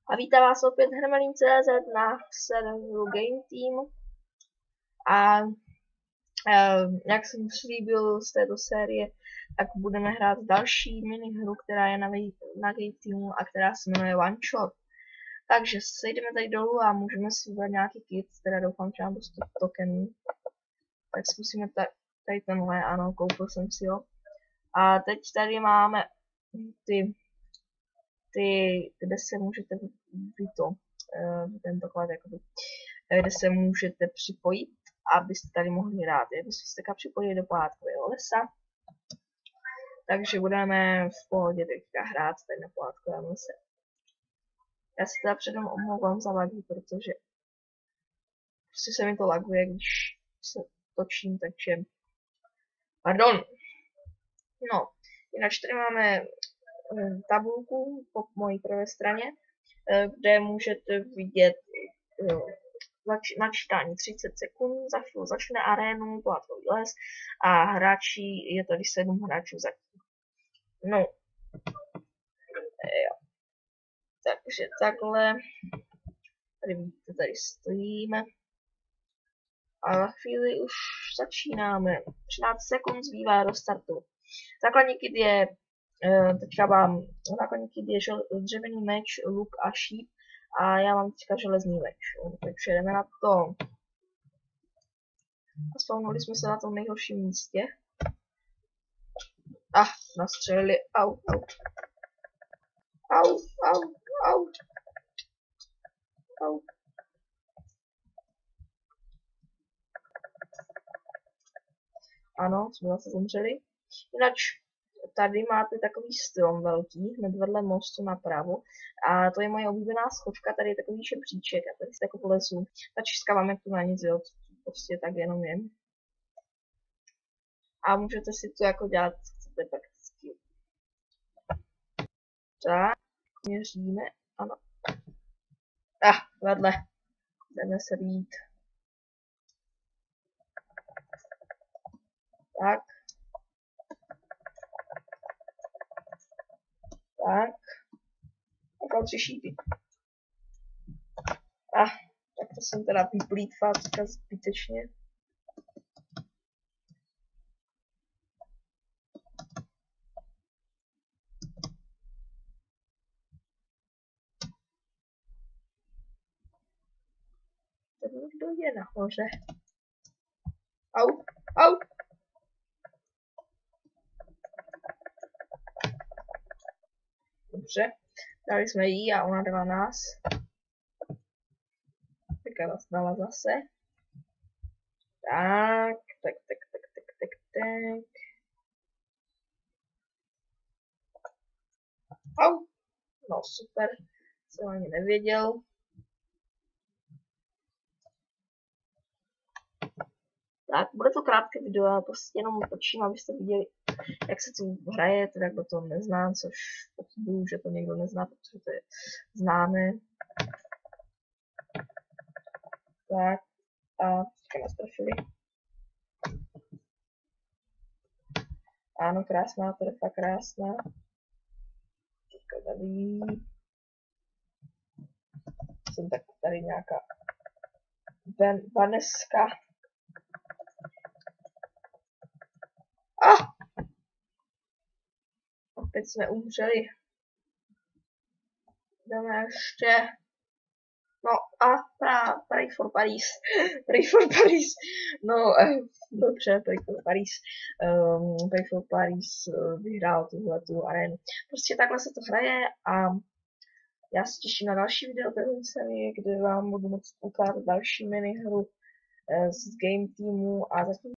A vítá vás opět Hermelín.cz na serveru Game Team. A jak jsem slíbil z této série, tak budeme hrát další minihru, která je na Game Teamu a která se jmenuje One Shot. Takže sejdeme tady dolů a můžeme si vybrat nějaký kit, teda doufám, že mám dost tokenů. Tak zkusíme tady tenhle, ano, koupil jsem si ho. A teď tady máme kde se můžete tentokrát jakoby, kde se můžete připojit, abyste tady mohli hrát. Kdybyste se takhle připojili do pohádkového lesa, takže budeme v pohodě teďka hrát tady na pohádkovém lese. Já si teda předem omlouvám za lagy, protože prostě se mi to laguje, když se točím, takže pardon. No, jinak tady máme tabulku po mojí pravé straně, kde můžete vidět načítání 30 sekund, za chvíli začne arénu, pohádkový les a hráči, je tady 7 hráčů zatím. No, jo. Takže takhle, tady vidíte, tady stojíme a za chvíli už začínáme. 13 sekund zbývá do startu. Základní kit je teďka mám základní kit je dřevěný meč, luk a šíp a já mám teďka železný meč. Takže jdeme na to. A spawnuli jsme se na tom nejhorším místě. Nastřelili. Au, au. Au, au, au. Au. Ano, jsme zase zemřeli. Jinak tady máte takový strom velký, hned vedle mostu napravo. A to je moje oblíbená schodka, tady je takový žebříček a tady si takovou lezu. Ta čistka vám jak tu na nic, jo, prostě tak jenom jen. A můžete si to jako dělat, co chcete prakticky. Tak, měříme, ano. Vedle. Jdeme se být. Tak. Tak. A 3 šípy. Tak to jsem teda vyplýtval zbytečně. Tady někdo je nahoře. Au, au. Dobře, dali jsme jí a ona dala nás. Teďka nás dala zase. Tak. Au. No super, jsem ani nevěděl. Tak, bude to krátké video, já prostě jenom točím, abyste viděli, jak se tu hraje, teda kdo to nezná, což pochybuju, že to někdo nezná, protože to je známé. Tak, a teďka nás trefili. Ano, krásná, trefa krásná. Teďka tady. Jsem tak tady nějaká Vaneska. Opět jsme umřeli. Jdeme ještě. No pray for Paris. Pray for Paris. No, dobře, Pray for Paris. Pray for Paris vyhrál tuhletu arénu. Prostě takhle se to hraje a já se těším na další video této série, kde vám budu moct ukázat další minihru z Game Teamu a zatím